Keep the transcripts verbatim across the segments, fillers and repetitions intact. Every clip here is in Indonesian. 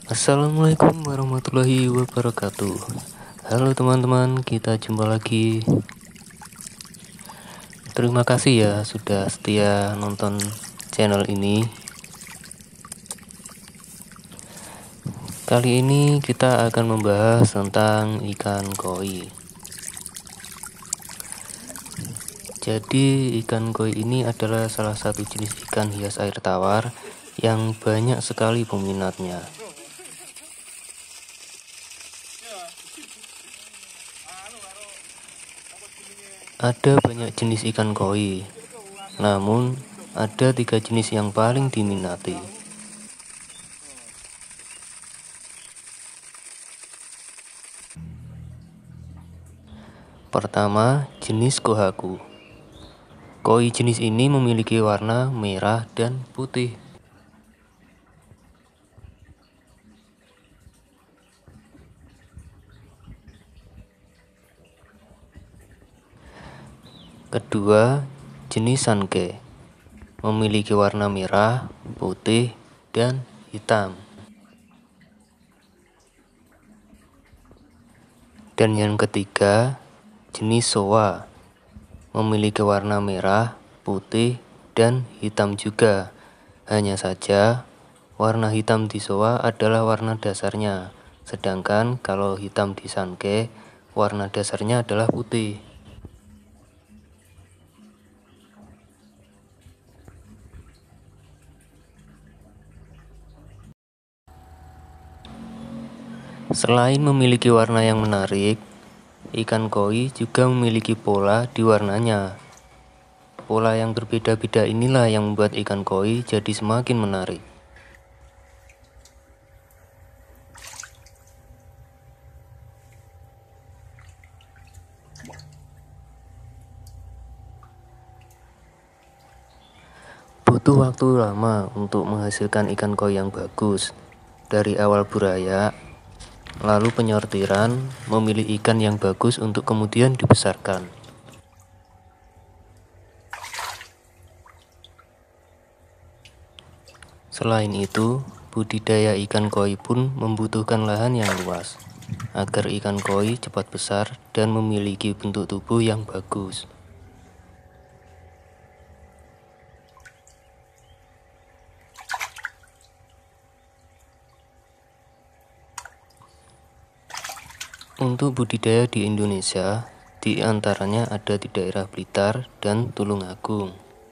Assalamualaikum warahmatullahi wabarakatuh. Halo teman-teman, kita jumpa lagi. Terima kasih ya sudah setia nonton channel ini. Kali ini kita akan membahas tentang ikan koi. Jadi ikan koi ini adalah salah satu jenis ikan hias air tawar yang banyak sekali peminatnya. Ada banyak jenis ikan koi, namun ada tiga jenis yang paling diminati. Pertama, jenis kohaku. Koi jenis ini memiliki warna merah dan putih. Kedua, jenis sanke, memiliki warna merah, putih, dan hitam. Dan yang ketiga, jenis soa, memiliki warna merah, putih, dan hitam juga. Hanya saja, warna hitam di soa adalah warna dasarnya, sedangkan kalau hitam di sanke, warna dasarnya adalah putih. Selain memiliki warna yang menarik, ikan koi juga memiliki pola di warnanya. Pola yang berbeda-beda inilah yang membuat ikan koi jadi semakin menarik. Butuh waktu lama untuk menghasilkan ikan koi yang bagus. Dari awal buraya, lalu penyortiran, memilih ikan yang bagus untuk kemudian dibesarkan. Selain itu, budidaya ikan koi pun membutuhkan lahan yang luas, agar ikan koi cepat besar dan memiliki bentuk tubuh yang bagus. Untuk budidaya di Indonesia, di antaranya ada di daerah Blitar dan Tulungagung.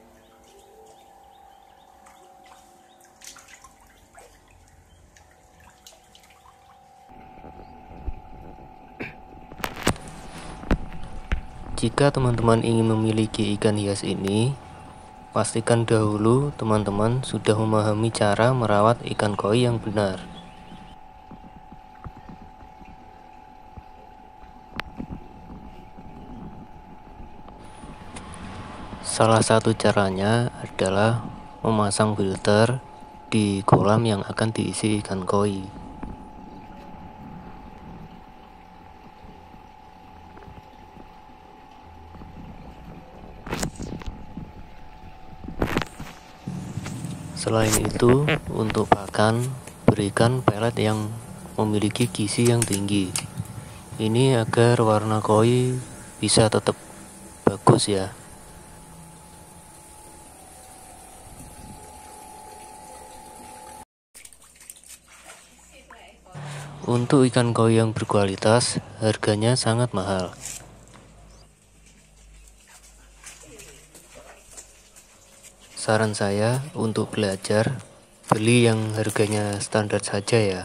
Jika teman-teman ingin memiliki ikan hias ini, pastikan dahulu teman-teman sudah memahami cara merawat ikan koi yang benar. Salah satu caranya adalah memasang filter di kolam yang akan diisi ikan koi. Selain itu, untuk pakan, berikan pelet yang memiliki gizi yang tinggi. Ini agar warna koi bisa tetap bagus ya. Untuk ikan koi yang berkualitas, harganya sangat mahal. Saran saya untuk belajar, beli yang harganya standar saja ya.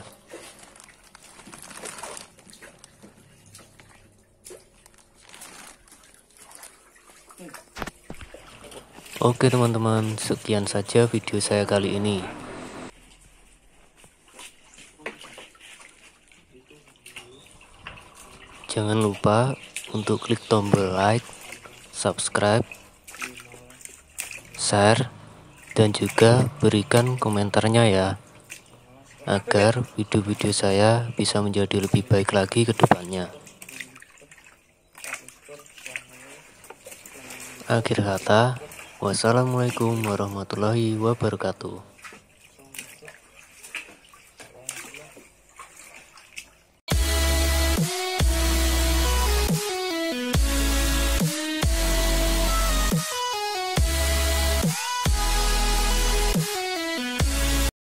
Oke teman-teman, sekian saja video saya kali ini. Jangan lupa untuk klik tombol like, subscribe, share, dan juga berikan komentarnya ya, agar video-video saya bisa menjadi lebih baik lagi ke depannya. Akhir kata, wassalamualaikum warahmatullahi wabarakatuh.